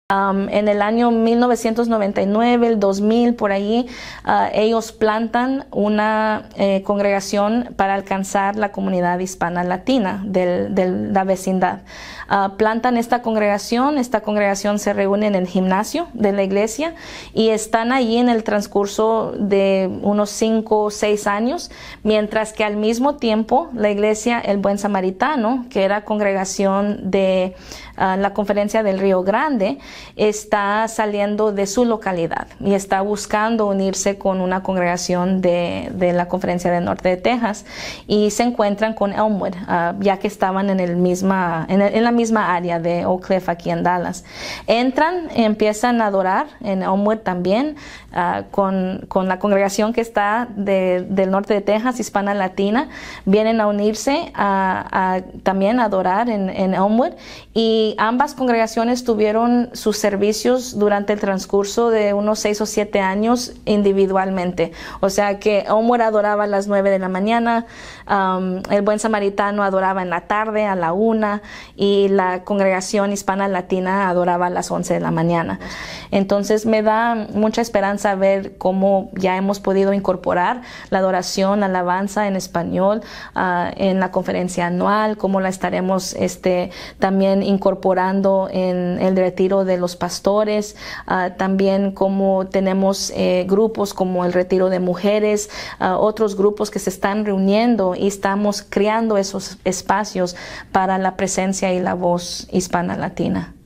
En el año 1999, el 2000, por allí, ellos plantan una congregación para alcanzar la comunidad hispana latina de la vecindad. Plantan esta congregación se reúne en el gimnasio de la iglesia y están allí en el transcurso de unos 5 o 6 años, mientras que al mismo tiempo la iglesia El Buen Samaritano, que era congregación de la Conferencia del Río Grande, está saliendo de su localidad y está buscando unirse con una congregación de la Conferencia del Norte de Texas, y se encuentran con Elmwood, ya que estaban en la misma área de Oak Cliff, aquí en Dallas. Entran, empiezan a adorar en Elmwood también, con la congregación que está del norte de Texas, hispana latina. Vienen a unirse también a adorar en Elmwood, y ambas congregaciones tuvieron sus servicios durante el transcurso de unos 6 o 7 años individualmente. O sea que Elmwood adoraba a las 9 de la mañana, el Buen Samaritano adoraba en la tarde a la 1, y la congregación hispana latina adoraba a las 11 de la mañana. Entonces me da mucha esperanza ver cómo ya hemos podido incorporar la adoración, alabanza en español en la conferencia anual, cómo la estaremos también incorporando en el retiro de los pastores, también como tenemos grupos como el retiro de mujeres, otros grupos que se están reuniendo, y estamos creando esos espacios para la presencia y la voz hispana latina.